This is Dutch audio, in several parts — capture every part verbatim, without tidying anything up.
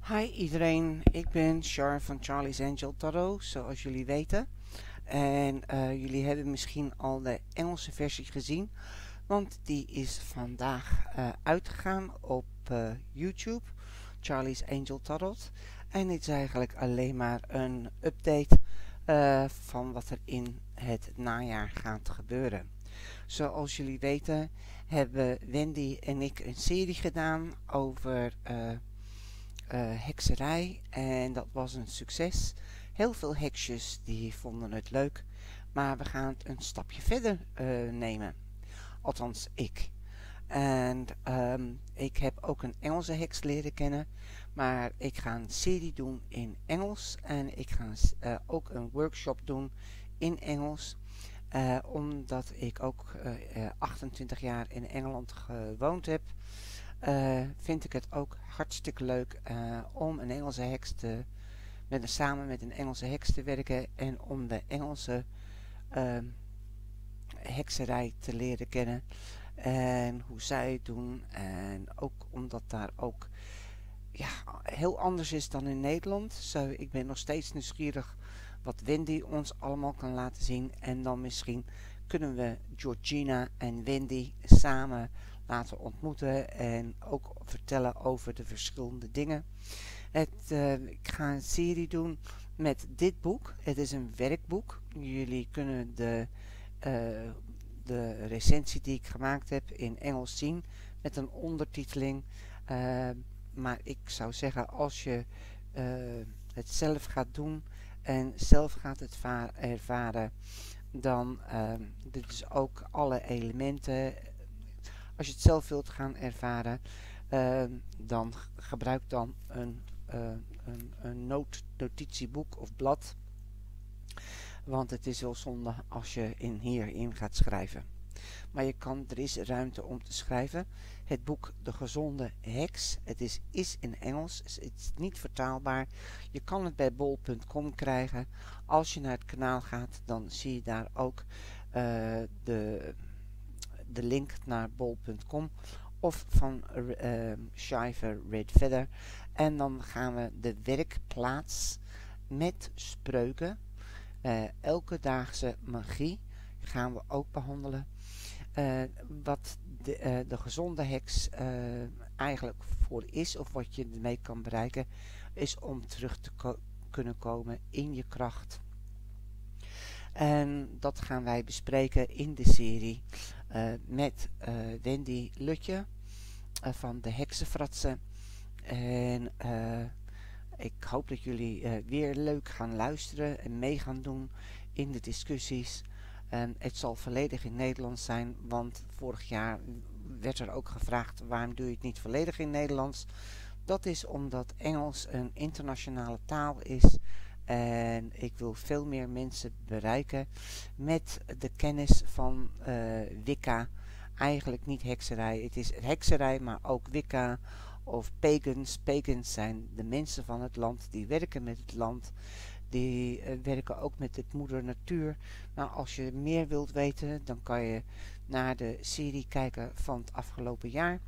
Hi iedereen, ik ben Char van Charlie's Angel Tarot, zoals jullie weten. En uh, jullie hebben misschien al de Engelse versie gezien, want die is vandaag uh, uitgegaan op uh, YouTube, Charlie's Angel Tarot. En dit is eigenlijk alleen maar een update uh, van wat er in het najaar gaat gebeuren. Zoals jullie weten hebben Wendy en ik een serie gedaan over Uh, Uh, hekserij en dat was een succes. Heel veel heksjes die vonden het leuk, maar we gaan het een stapje verder uh, nemen. Althans, ik. En um, ik heb ook een Engelse heks leren kennen, maar ik ga een serie doen in Engels en ik ga uh, ook een workshop doen in Engels. Uh, omdat ik ook uh, uh, achtentwintig jaar in Engeland gewoond heb. Uh, vind ik het ook hartstikke leuk uh, om een Engelse heks te, met een, samen met een Engelse heks te werken en om de Engelse uh, hekserij te leren kennen en hoe zij het doen en ook omdat daar ook ja, heel anders is dan in Nederland. Zo, ik ben nog steeds nieuwsgierig wat Wendy ons allemaal kan laten zien en dan misschien kunnen we Georgina en Wendy samen laten ontmoeten en ook vertellen over de verschillende dingen. Het, uh, ik ga een serie doen met dit boek. Het is een werkboek. Jullie kunnen de, uh, de recensie die ik gemaakt heb in Engels zien met een ondertiteling. Uh, maar ik zou zeggen, als je uh, het zelf gaat doen en zelf gaat het ervaren, dan uh, dit is ook alle elementen. Als je het zelf wilt gaan ervaren, uh, dan gebruik dan een, uh, een, een noot, notitieboek of blad. Want het is wel zonde als je in hierin gaat schrijven. Maar je kan, er is ruimte om te schrijven. Het boek De Gezonde Heks. Het is, is in Engels. Het is niet vertaalbaar. Je kan het bij bol punt com krijgen. Als je naar het kanaal gaat, dan zie je daar ook uh, de... de link naar bol punt com of van uh, Shiver Red Feather. En dan gaan we de werkplaats met spreuken, uh, elke daagse magie gaan we ook behandelen. Uh, wat de, uh, de gezonde heks uh, eigenlijk voor is, of wat je ermee kan bereiken, is om terug te ko- kunnen komen in je kracht. En dat gaan wij bespreken in de serie uh, met uh, Wendy Lutje uh, van de Heksenfratsen. En uh, ik hoop dat jullie uh, weer leuk gaan luisteren en mee gaan doen in de discussies. En het zal volledig in Nederlands zijn, want vorig jaar werd er ook gevraagd waarom doe je het niet volledig in Nederlands. Dat is omdat Engels een internationale taal is. En ik wil veel meer mensen bereiken met de kennis van uh, Wicca. Eigenlijk niet hekserij. Het is hekserij, maar ook Wicca of pagans. Pagans zijn de mensen van het land. Die werken met het land. Die uh, werken ook met de moeder natuur. Maar als je meer wilt weten, dan kan je naar de serie kijken van het afgelopen jaar.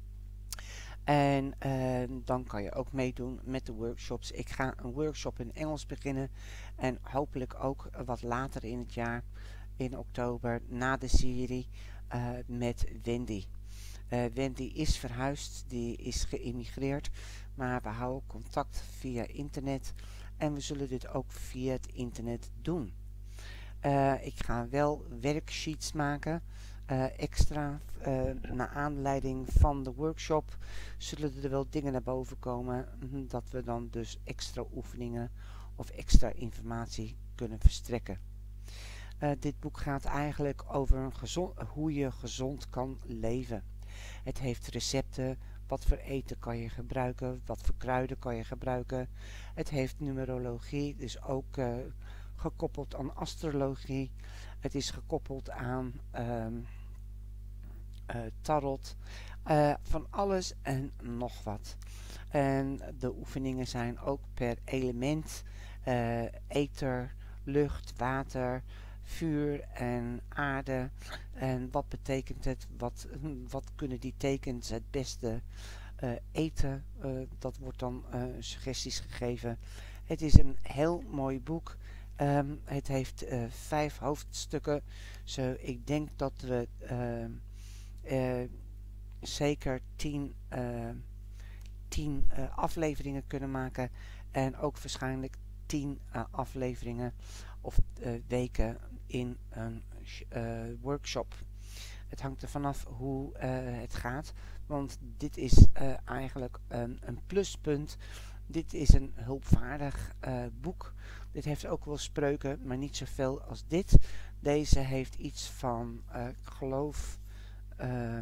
En uh, dan kan je ook meedoen met de workshops. Ik ga een workshop in Engels beginnen. En hopelijk ook wat later in het jaar, in oktober, na de serie uh, met Wendy. Uh, Wendy is verhuisd, die is geïmigreerd. Maar we houden contact via internet. En we zullen dit ook via het internet doen. Uh, ik ga wel worksheets maken. Uh, extra, uh, naar aanleiding van de workshop, zullen er wel dingen naar boven komen, dat we dan dus extra oefeningen of extra informatie kunnen verstrekken. Uh, dit boek gaat eigenlijk over een gezond, hoe je gezond kan leven. Het heeft recepten, wat voor eten kan je gebruiken, wat voor kruiden kan je gebruiken. Het heeft numerologie, dus ook uh, gekoppeld aan astrologie. Het is gekoppeld aan um, uh, tarot, uh, van alles en nog wat. En de oefeningen zijn ook per element, uh, ether, lucht, water, vuur en aarde. En wat betekent het? Wat, wat kunnen die tekens het beste uh, eten. Uh, dat wordt dan uh, suggesties gegeven. Het is een heel mooi boek. Um, het heeft uh, vijf hoofdstukken. So, ik denk dat we uh, uh, zeker tien, uh, tien uh, afleveringen kunnen maken. En ook waarschijnlijk tien uh, afleveringen of uh, weken in een uh, workshop. Het hangt er vanaf hoe uh, het gaat. Want dit is uh, eigenlijk um, een pluspunt. Dit is een hulpvaardig uh, boek. Dit heeft ook wel spreuken, maar niet zoveel als dit. Deze heeft iets van, uh, ik geloof, uh,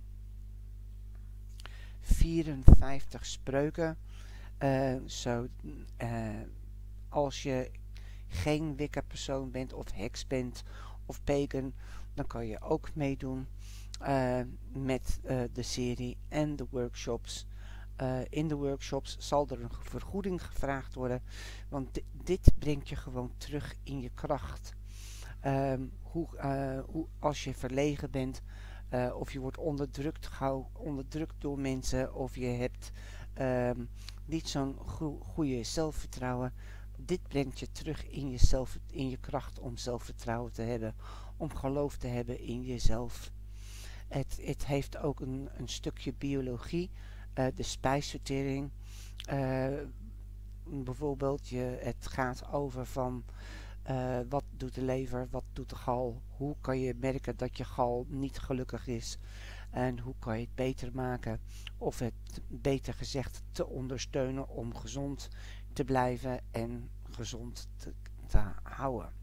vierenvijftig spreuken. Uh, so, uh, als je geen Wicca-persoon bent of heks bent of pagan, dan kan je ook meedoen uh, met uh, de serie en de workshops. Uh, in de workshops zal er een vergoeding gevraagd worden, want di dit brengt je gewoon terug in je kracht. Um, hoe, uh, hoe, als je verlegen bent, uh, of je wordt onderdrukt, gauw onderdrukt door mensen, of je hebt um, niet zo'n go goede zelfvertrouwen. Dit brengt je terug in, jezelf, in je kracht om zelfvertrouwen te hebben, om geloof te hebben in jezelf. Het, het heeft ook een, een stukje biologie, uh, de spijsvertering. Uh, bijvoorbeeld, je, het gaat over van uh, wat doet de lever, wat doet de gal, hoe kan je merken dat je gal niet gelukkig is en hoe kan je het beter maken, of het beter gezegd te ondersteunen om gezond te blijven en gezond te, te houden.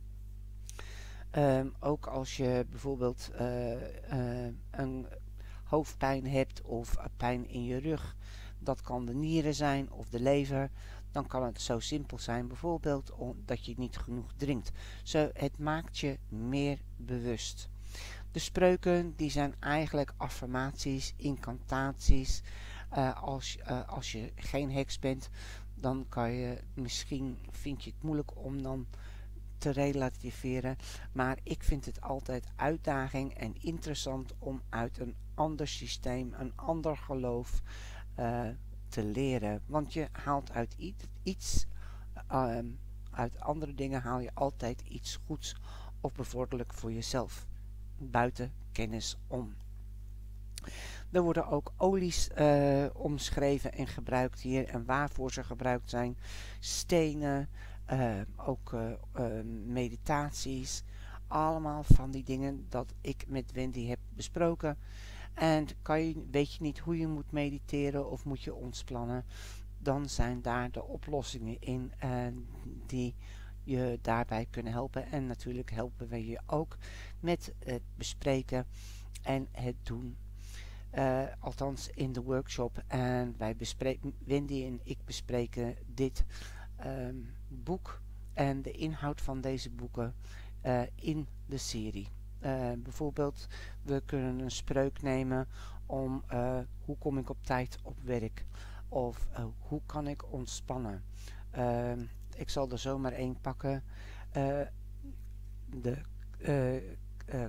Um, ook als je bijvoorbeeld uh, uh, een hoofdpijn hebt of pijn in je rug, dat kan de nieren zijn of de lever, dan kan het zo simpel zijn bijvoorbeeld omdat je niet genoeg drinkt. Zo, het maakt je meer bewust. De spreuken die zijn eigenlijk affirmaties, incantaties. Uh, als, uh, als je geen heks bent, dan kan je misschien, vind je het moeilijk om dan te relativeren, maar ik vind het altijd uitdaging en interessant om uit een ander systeem, een ander geloof uh, te leren. Want je haalt uit iets, uh, uit andere dingen haal je altijd iets goeds of bevorderlijk voor jezelf, buiten kennis om. Er worden ook olies uh, omschreven en gebruikt hier en waarvoor ze gebruikt zijn. Stenen, uh, ook uh, uh, meditaties. Allemaal van die dingen dat ik met Wendy heb besproken. En kan je, weet je niet hoe je moet mediteren of moet je ontspannen, dan zijn daar de oplossingen in uh, die je daarbij kunnen helpen. En natuurlijk helpen we je ook met het bespreken en het doen. Uh, althans in de workshop. En wij bespreken, Wendy en ik bespreken dit um, boek en de inhoud van deze boeken uh, in de serie. Uh, bijvoorbeeld, we kunnen een spreuk nemen om uh, hoe kom ik op tijd op werk. Of uh, hoe kan ik ontspannen. Uh, ik zal er zomaar één pakken. Uh, de uh, uh,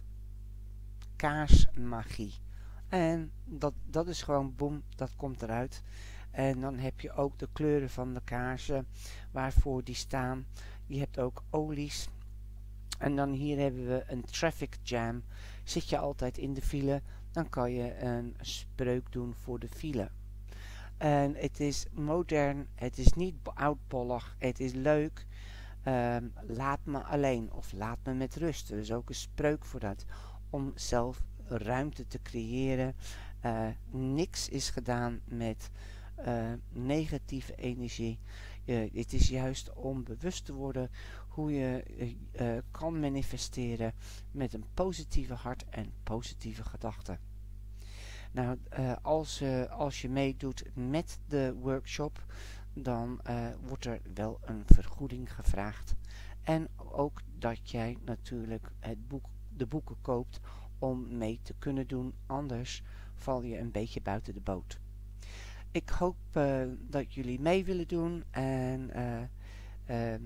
kaarsmagie. En dat, dat is gewoon boem, dat komt eruit. En dan heb je ook de kleuren van de kaarsen, waarvoor die staan. Je hebt ook olies. En dan hier hebben we een traffic jam. Zit je altijd in de file, dan kan je een spreuk doen voor de file. En het is modern, het is niet oudbollig, het is leuk. Um, laat me alleen of laat me met rust. Er is ook een spreuk voor dat. Om zelf ruimte te creëren. Uh, niks is gedaan met uh, negatieve energie. Uh, het is juist om bewust te worden hoe je uh, kan manifesteren met een positieve hart en positieve gedachten. Nou, uh, als, uh, als je meedoet met de workshop, dan uh, wordt er wel een vergoeding gevraagd. En ook dat jij natuurlijk het boek, de boeken koopt om mee te kunnen doen, anders val je een beetje buiten de boot. Ik hoop uh, dat jullie mee willen doen en uh, uh,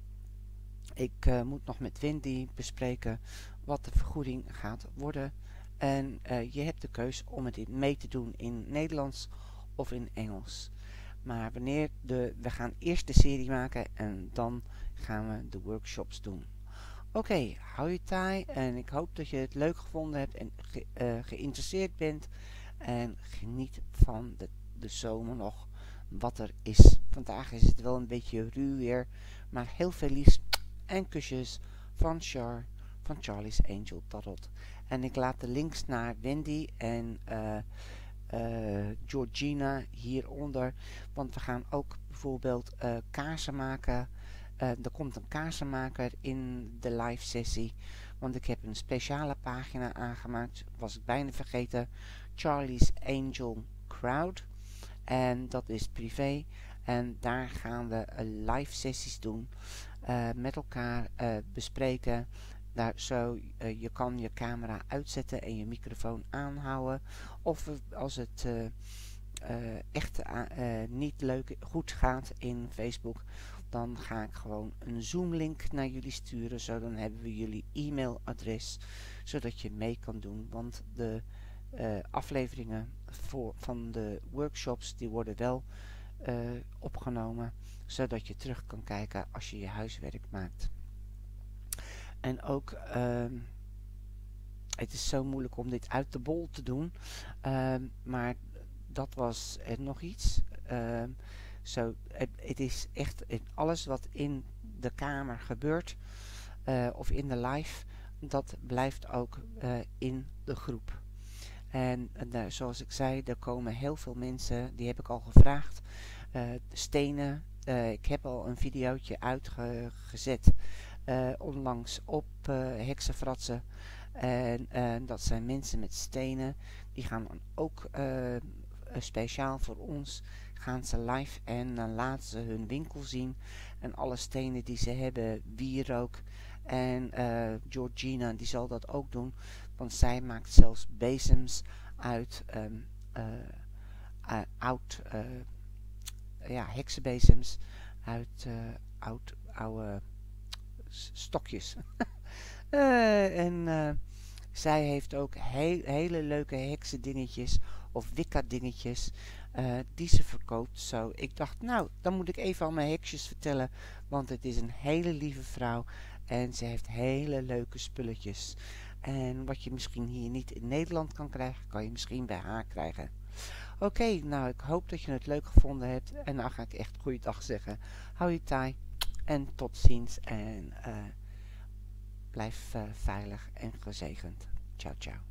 ik uh, moet nog met Wendy bespreken wat de vergoeding gaat worden. En uh, je hebt de keus om het mee te doen in Nederlands of in Engels. Maar wanneer de, we gaan eerst de serie maken en dan gaan we de workshops doen. Oké, okay, hou je taai en ik hoop dat je het leuk gevonden hebt en ge, uh, geïnteresseerd bent. En geniet van de, de zomer nog wat er is. Vandaag is het wel een beetje ruw weer, maar heel veel liefs en kusjes van Char van Charlie's Angel Tarot. En ik laat de links naar Wendy en uh, uh, Georgina hieronder, want we gaan ook bijvoorbeeld uh, kaarsen maken. Uh, er komt een kaarsenmaker in de live sessie, want ik heb een speciale pagina aangemaakt, was ik bijna vergeten, Charlie's Angel Crowd, en dat is privé en daar gaan we uh, live sessies doen, uh, met elkaar uh, bespreken. Daar, zo, uh, je kan je camera uitzetten en je microfoon aanhouden, of uh, als het uh, uh, echt uh, uh, niet leuk goed gaat in Facebook, dan ga ik gewoon een Zoom link naar jullie sturen. Zo dan hebben we jullie e-mailadres, zodat je mee kan doen. Want de uh, afleveringen voor, van de workshops, die worden wel uh, opgenomen. Zodat je terug kan kijken als je je huiswerk maakt. En ook, uh, het is zo moeilijk om dit uit de bol te doen. Uh, maar dat was er nog iets. Uh, Zo, het, het is echt het, alles wat in de kamer gebeurt, uh, of in de live, dat blijft ook uh, in de groep. En uh, zoals ik zei, er komen heel veel mensen, die heb ik al gevraagd, uh, stenen. Uh, ik heb al een videootje uitgezet uh, onlangs op uh, heksenfratsen. En uh, dat zijn mensen met stenen, die gaan dan ook uh, speciaal voor ons gaan ze live en dan laten ze hun winkel zien en alle stenen die ze hebben, wierook. En uh, Georgina die zal dat ook doen, want zij maakt zelfs bezems uit um, uh, uh, oud uh, ja, heksenbezems uit uh, oud oude stokjes. uh, en uh, zij heeft ook heel, hele leuke heksendingetjes of wicca dingetjes uh, die ze verkoopt. Zo, ik dacht, nou, dan moet ik even aan mijn heksjes vertellen, want het is een hele lieve vrouw en ze heeft hele leuke spulletjes. En wat je misschien hier niet in Nederland kan krijgen, kan je misschien bij haar krijgen. Oké, okay, nou, ik hoop dat je het leuk gevonden hebt en nou ga ik echt goeiedag zeggen. Hou je taai en tot ziens en uh, blijf uh, veilig en gezegend. Ciao, ciao.